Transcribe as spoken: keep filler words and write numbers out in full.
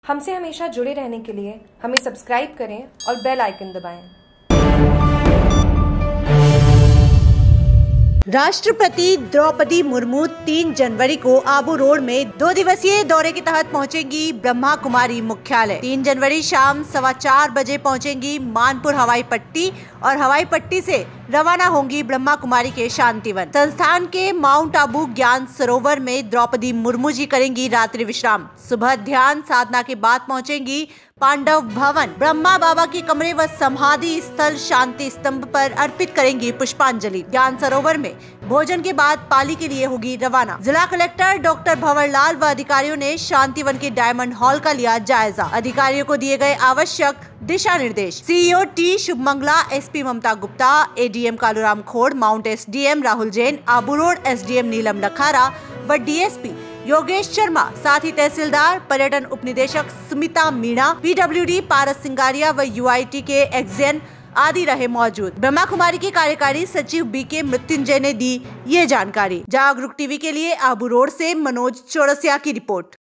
हमसे हमेशा जुड़े रहने के लिए हमें सब्सक्राइब करें और बेल आइकन दबाएं। राष्ट्रपति द्रौपदी मुर्मू तीन जनवरी को आबू रोड में दो दिवसीय दौरे के तहत पहुंचेंगी ब्रह्मा कुमारी मुख्यालय। तीन जनवरी शाम सवा चार बजे पहुंचेंगी मानपुर हवाई पट्टी और हवाई पट्टी से रवाना होंगी ब्रह्मा कुमारी के शांतिवन। संस्थान के माउंट आबू ज्ञान सरोवर में द्रौपदी मुर्मू जी करेंगी रात्रि विश्राम। सुबह ध्यान साधना के बाद पहुंचेंगी पांडव भवन। ब्रह्मा बाबा के कमरे व समाधि स्थल शांति स्तंभ पर अर्पित करेंगी पुष्पांजलि। ज्ञान सरोवर में भोजन के बाद पाली के लिए होगी रवाना। जिला कलेक्टर डॉक्टर भंवर लाल व अधिकारियों ने शांतिवन के डायमंड हॉल का लिया जायजा। अधिकारियों को दिए गए आवश्यक दिशा निर्देश। CEO T Shubhamangala, SP Mamta Gupta, ADM Kaluram Khod, Mount SDM Rahul Jain, Abu road SDM Neelam Lakhara व डीएसपी योगेश शर्मा, साथ ही तहसीलदार, पर्यटन उपनिदेशक स्मिता मीणा, पीडब्ल्यूडी पारस सिंगारिया व यूआईटी के एक्जेन आदि रहे मौजूद। ब्रह्मा कुमारी के कार्यकारी सचिव बी के मृत्युंजय ने दी ये जानकारी। जागरूक टीवी के लिए आबू रोड से मनोज चौरसिया की रिपोर्ट।